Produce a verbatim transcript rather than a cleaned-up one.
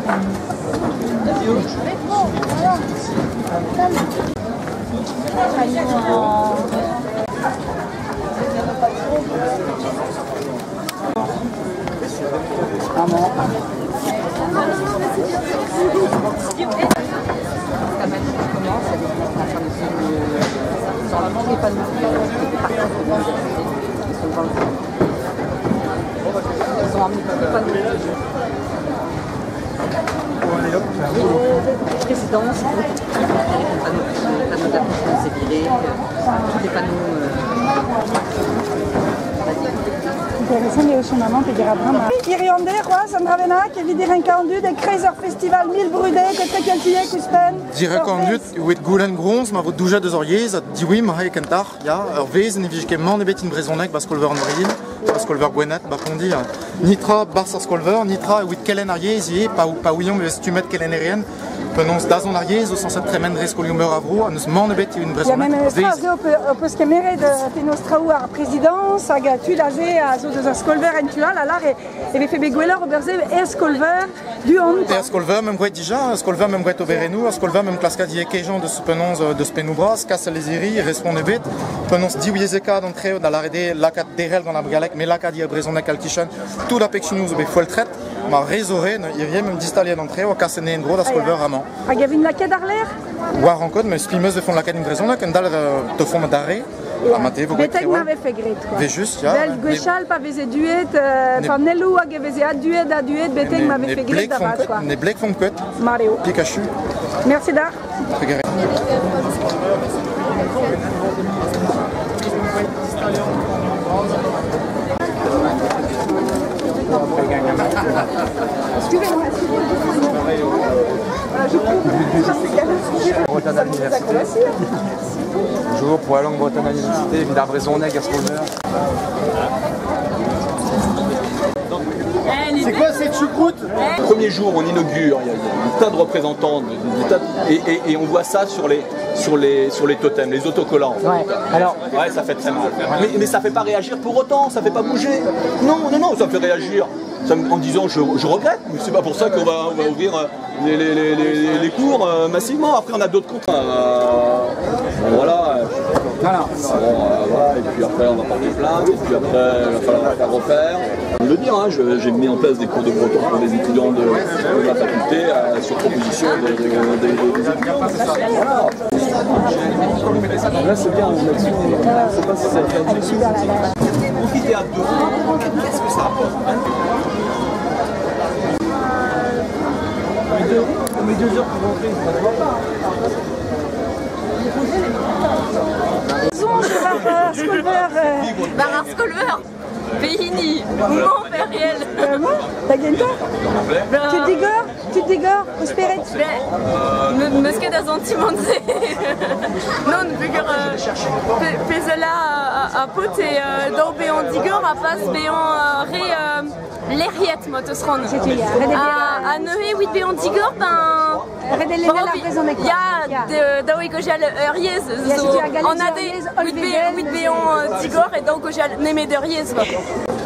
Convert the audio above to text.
Présidence, panneaux d'affichage, c'est viré, tous les panneaux. Iriande, Roas, Andravenak, Vidirenkandu, de Kreiser Festival, mille Brudé, que Tekeltier, Kuspen. Direkandu, with Gulen Grons, ma votre douja de Zoriez, Diwim, Haekentar, ya, Ervez, Nevichkeman, Nebet in Brezonek, Bascolver en Vril, Bascolver Gwenet, Bapondi, Nitra, Barsa Scolver, Nitra, with Kellen Ariez, Yé, Paouillon, mais si tu mets Kellen Ariez, penons Dazon Ariez, au sens de Tremendres Coliumer Avro, nous Manebet in Brezonek. Il y a même un phrase, on peut se camérer de Fenostraou à la présidence, à Gatu, Lazé, à Zodoza Scolver, Entual, à l'art, et les fait Begueler, Oberze, et Scolver, du Hond. Et Scolver, même Gouet déjà, Scolver, même Gouet Oberenou, Scolver, même Klaska Diekejan de Penons de Spenoubras, Casse les Iri, Respondebet, Penons Diouiezeka d'entrée, dans l'arrêté, Lacat Derel dans la Brigalec, mais Lacat Dia Brezonek Alkishan, tout la Pechinous, mais faut le traite, ma résoré, il y a même distalé d'entrée, au Cassene en gros, à Scolver, Raman. À Gavin Lacat d'Arler? War en code, mais Spimeuse de fond la Cadine Brezonek, un dal de fond d'arrêt. Beteg m'avait fait gré, quoi. Mais juste, ya. Bel Guéchal, pas vezé duet, enfin Nelou a vezé à duet, à duet, Beteg m'avait fait gré d'avant, quoi. Ne Blake Fonket. Mario. Pikachu. Merci d'art. Regardez. Excusez-moi, Bretagne à l'université. Bonjour, pour la langue Bretagne à l'université, Villa Brezonek, Gascolver. C'est quoi cette choucroute? Premier jour, on inaugure, il y a un tas de représentants, des tas de, et, et, et on voit ça sur les, sur les, sur les totems, les autocollants. Ouais, alors... Ouais, ça fait très mal. Mais, mais ça fait pas réagir pour autant, ça fait pas bouger. Non, non, non, ça fait réagir. Ça, en disant je, je regrette, mais c'est pas pour ça qu'on va, on va ouvrir les, les, les, les, les cours euh, massivement. Après on a d'autres cours. Euh, voilà. Voilà. Bon, euh, voilà. Et puis après on va porter plainte, et puis après il va falloir faire refaire. Je veux le dire, hein, j'ai mis en place des cours de breton pour les étudiants de, de la faculté euh, sur proposition des, des, des, des étudiants. Voilà. Là c'est bien, on a je sais pas si ça va faire profiter à deux. Qu'est-ce que ça apporte? On met deux heures pour rentrer, ça ne va pas. Bonjour, Barra Scolver. Barra Scolver. Béhini, Montpériel. Vraiment? T'as gagné toi? Tu te digores? Tu te digores? Espérez? Musket à Zantimonze. Non, bugger Pézela à pot et dans Béon digor à passe Béon ré l'Eriette motosron. À Neué, oui, Béon digor, ben. Il y a Daoui Gojal Eriez. On a des huit Béon digor et donc Gojal Némé de Riez.